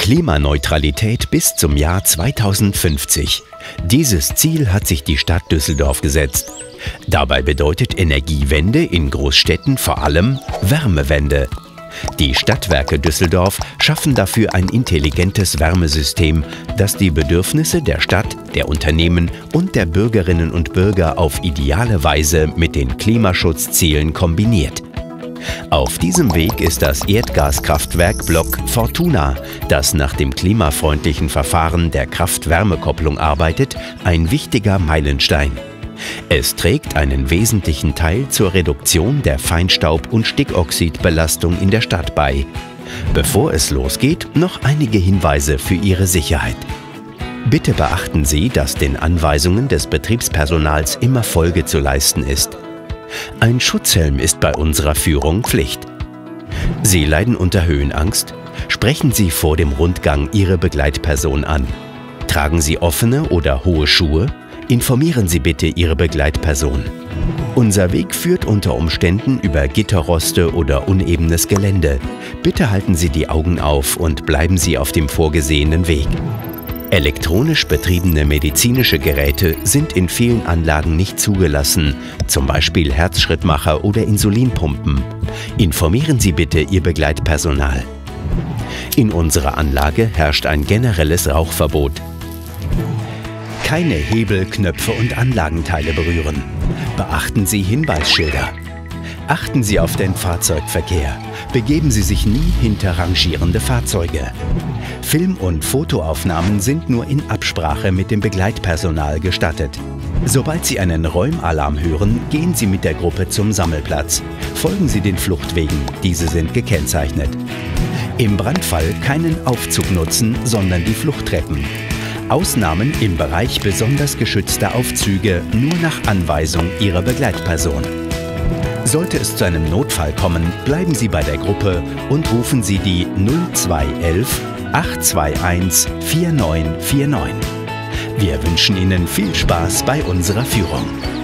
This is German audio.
Klimaneutralität bis zum Jahr 2050. Dieses Ziel hat sich die Stadt Düsseldorf gesetzt. Dabei bedeutet Energiewende in Großstädten vor allem Wärmewende. Die Stadtwerke Düsseldorf schaffen dafür ein intelligentes Wärmesystem, das die Bedürfnisse der Stadt, der Unternehmen und der Bürgerinnen und Bürger auf ideale Weise mit den Klimaschutzzielen kombiniert. Auf diesem Weg ist das Erdgaskraftwerk Block Fortuna, das nach dem klimafreundlichen Verfahren der Kraft-Wärme-Kopplung arbeitet, ein wichtiger Meilenstein. Es trägt einen wesentlichen Teil zur Reduktion der Feinstaub- und Stickoxidbelastung in der Stadt bei. Bevor es losgeht, noch einige Hinweise für Ihre Sicherheit. Bitte beachten Sie, dass den Anweisungen des Betriebspersonals immer Folge zu leisten ist. Ein Schutzhelm ist bei unserer Führung Pflicht. Sie leiden unter Höhenangst? Sprechen Sie vor dem Rundgang Ihre Begleitperson an. Tragen Sie offene oder hohe Schuhe? Informieren Sie bitte Ihre Begleitperson. Unser Weg führt unter Umständen über Gitterroste oder unebenes Gelände. Bitte halten Sie die Augen auf und bleiben Sie auf dem vorgesehenen Weg. Elektronisch betriebene medizinische Geräte sind in vielen Anlagen nicht zugelassen, zum Beispiel Herzschrittmacher oder Insulinpumpen. Informieren Sie bitte Ihr Begleitpersonal. In unserer Anlage herrscht ein generelles Rauchverbot. Keine Hebel, Knöpfe und Anlagenteile berühren. Beachten Sie Hinweisschilder. Achten Sie auf den Fahrzeugverkehr. Begeben Sie sich nie hinter rangierende Fahrzeuge. Film- und Fotoaufnahmen sind nur in Absprache mit dem Begleitpersonal gestattet. Sobald Sie einen Räumalarm hören, gehen Sie mit der Gruppe zum Sammelplatz. Folgen Sie den Fluchtwegen, diese sind gekennzeichnet. Im Brandfall keinen Aufzug nutzen, sondern die Fluchttreppen. Ausnahmen im Bereich besonders geschützter Aufzüge nur nach Anweisung Ihrer Begleitperson. Sollte es zu einem Notfall kommen, bleiben Sie bei der Gruppe und rufen Sie die 0211 821 4949. Wir wünschen Ihnen viel Spaß bei unserer Führung.